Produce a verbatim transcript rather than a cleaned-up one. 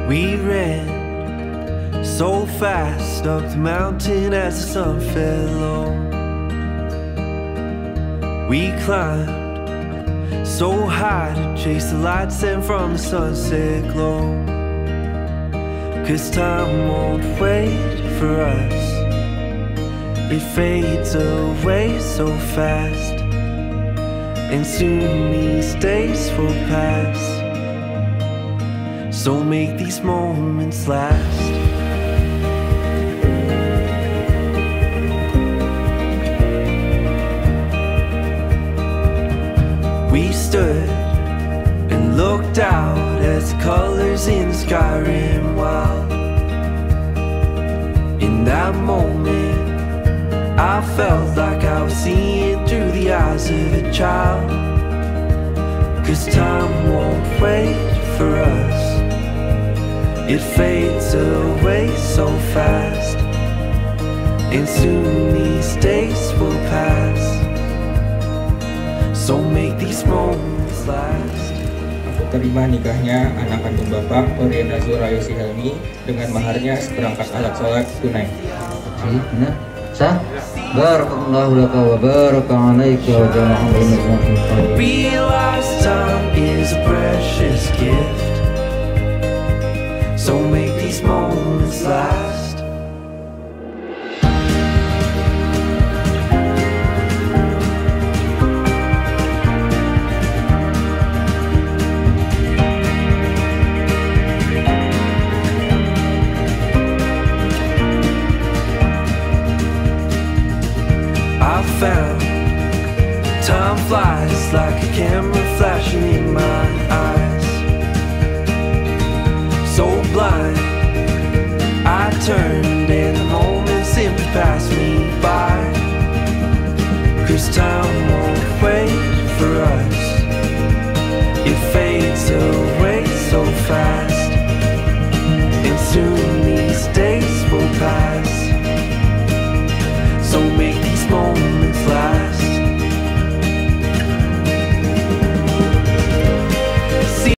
We ran so fast up the mountain as the sun fell low. We climbed so high to chase the light sent from the sunset glow. 'Cause time won't wait for us, it fades away so fast, and soon these days will pass. So make these moments last. We stood and looked out as the colors in the sky ran wild. In that moment I felt like I was seeing through the eyes of a child. 'Cause time won't wait for us, it fades away so fast, and soon these days will pass. So make these moments last. Aku terima nikahnya anak kandung Bapak Oriana Zurayosi Helmi dengan maharnya seperangkat alat sholat tunai. Iya benar. Sah. Barakallahu laka wa baraka alaika wa jama'a bainakum. Realize time is a precious gift, so make these moments last. I found time flies like a camera flashing in my eyes, so blind